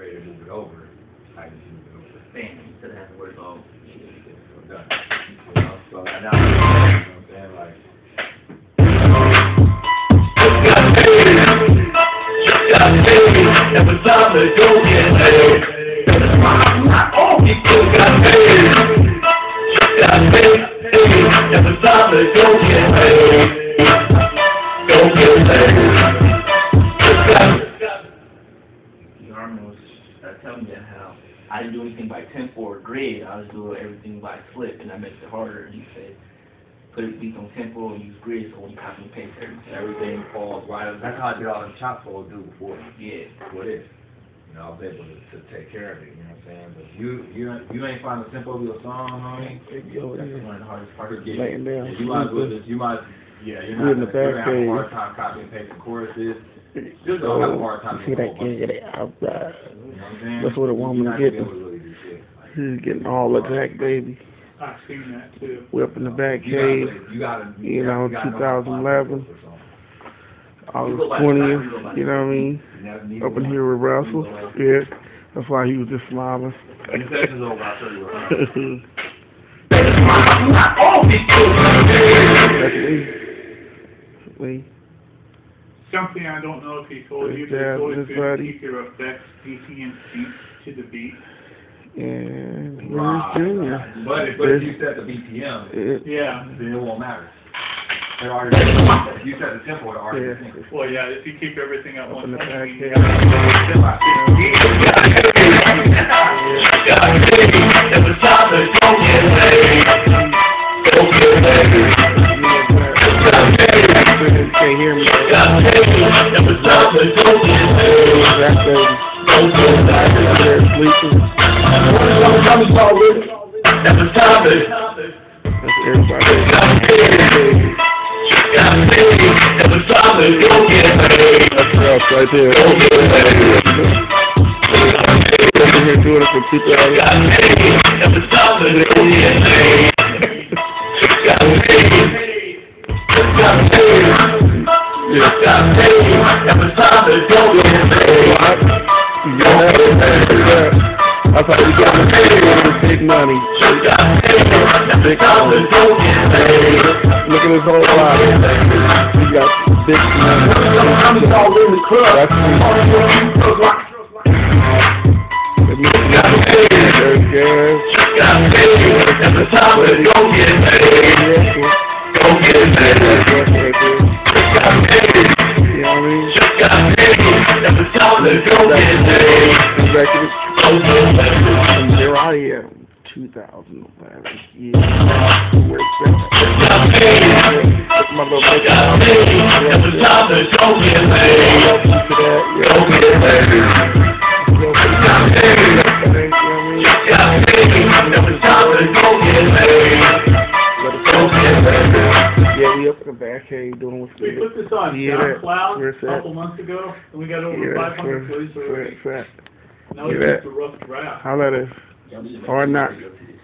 ready to move it over, I just move it over. Bam, instead of having to work all. So done. You know, so now, you know what I'm saying? Like, Every time they go get paid, all people got paid. Got paid. Every time they go get paid, go get paid. The Army was telling me how I didn't do anything by tempo or grade. I was doing everything by flip, and that makes it harder. He said, put it beats on tempo and use grid, so when you copy and paste everything falls right up. That's how I did all them chop folds do before. Yeah. Before this. You know, I was able to take care of it, you know what I'm saying? But you ain't find the tempo of your song, homie. That's one of the hardest parts. Laying down. You might as well just, you're not gonna have a hard time copying and pasting choruses. Just don't have a hard time. See that kid outside. You know what I'm saying? That's what a woman getting. He's getting all attack, baby. I've seen that too. We're up in the Batcave, you know, 2011. August 20th, you know what I mean? Up in here with Russell. Yeah. That's why he was just smiling. That's Lee. Something I don't know if he told you, but it's always good to keep your effects BPM synced to the beat. And here's Junior. But if you set the BPM, yeah, then it won't matter. If you set the tempo, it already syncs. Well, yeah, if you keep everything at one point, Every time they go get paid, go get paid. Can't hear me. Every time they go get paid, go get paid. Every time they every time they go get paid, that's rough right there. go get paid. Over here doing it for 2,000. Every time they go get paid, got paid. Every time they go get paid, that's how you got big money. Big money. Look at his whole life. He got big money. That's me. Every time they go get paid, go get paid. You know what I mean? Every time they go get paid, go get paid. And here I am, 2011. Yeah. Where's that? My little baby. Every time they go get paid, go get paid. Every time they go get paid, go get paid. Yeah, we up in the Batcave doing what's we put this on SoundCloud a couple months ago, and we got over 500 plays already. Now it's just a rough draft. Holla at us. Hardknox.